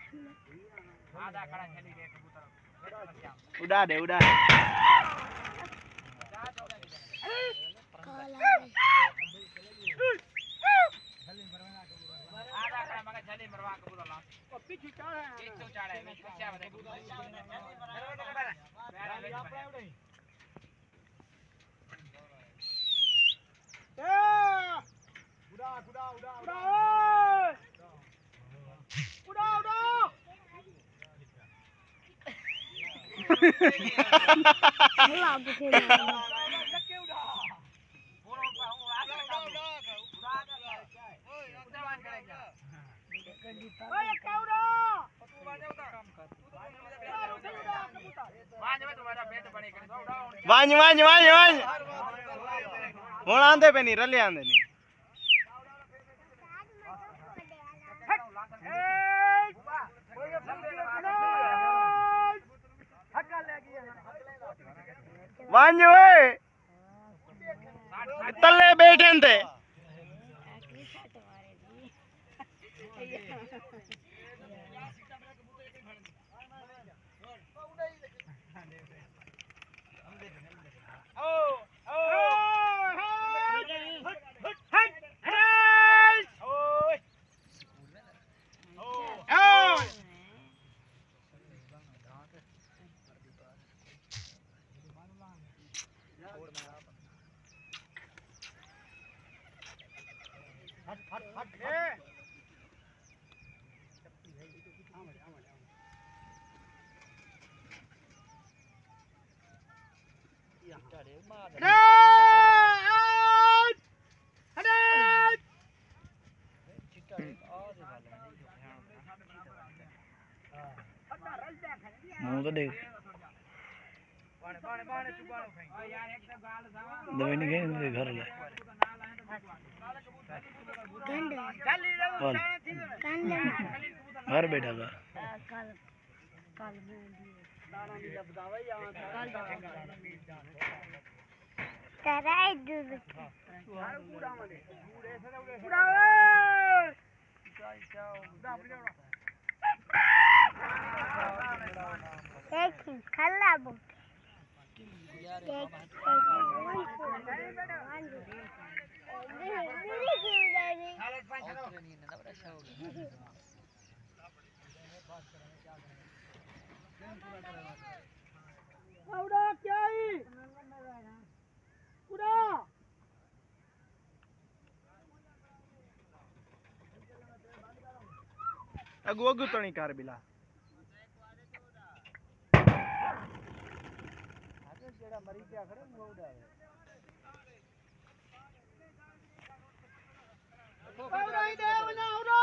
आधा खड़ा चली गए कबूतर उड़ा दे उड़ा दे आधा खड़ा मगर जल्दी मरवा कबूतर ला और पीछे चढ़ा है एक तो चढ़ा है पीछे बता कबूतर उड़ा उड़ा उड़ा उड़ा उड़ा उड़ा उड़ा बुखेला वांज वांज वांज वांज हुण आंदे पे नहीं रले आंदे नहीं वांज ओए तले बैठे थे मुंह तो देख दवाई नहीं गई मेरे घर ले घर बैठा था अगु अगु तो नहीं कार बिला आगे जेड़ा मरी क्या करे वो उड़ावे उड़ा दे ना उड़ा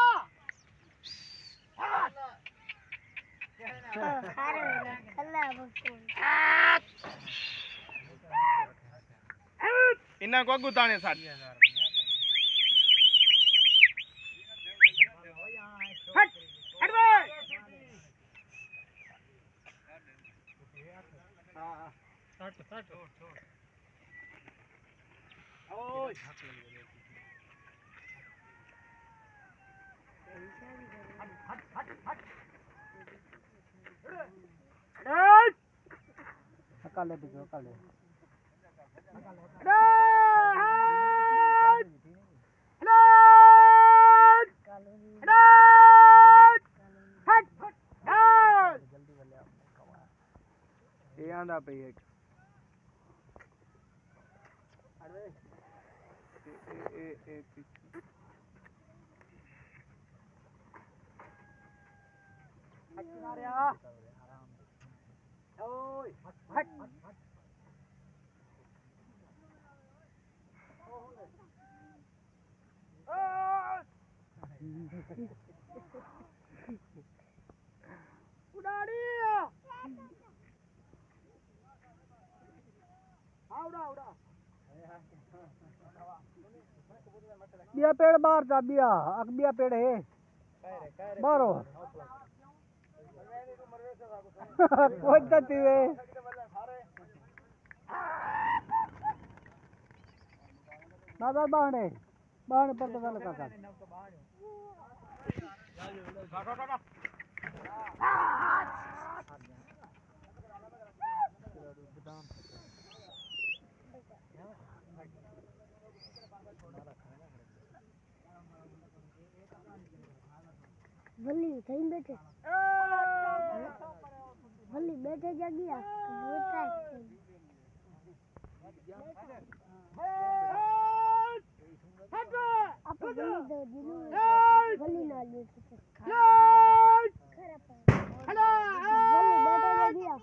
इना को अगु ताने साथ ये आंदा पे एक ए किनारे आ ओए हट उड़ाड़ी उड़ा उड़ा बिया पेड़ बाहर जा बिया अक बिया पेड़ है बारो कोई तती वे दादा बाणे बाणे पर तो गल का वली कहीं बैठे वली बैठे जगिया बोलता है आप वली दो दिनों वली ना ले वली बैठे जगिया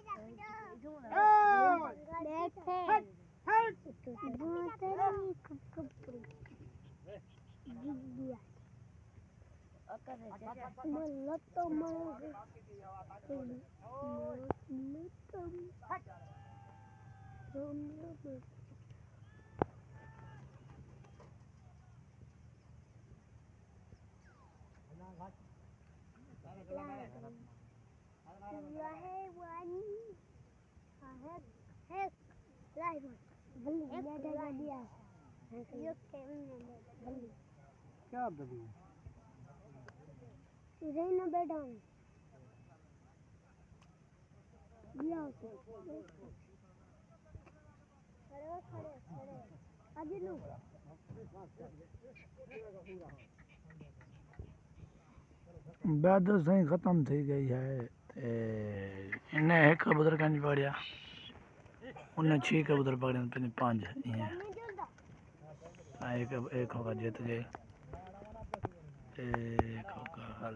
क्या बदी रहना बैठा हूँ बैद सही खत्म थी गई है इन्हें एक कबूतर का नहीं पड़िया उन्हें 6 कबूतर पकड़े पे 5 एक होगा जीत गए एक होगा हार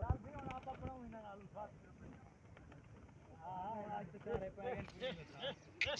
गए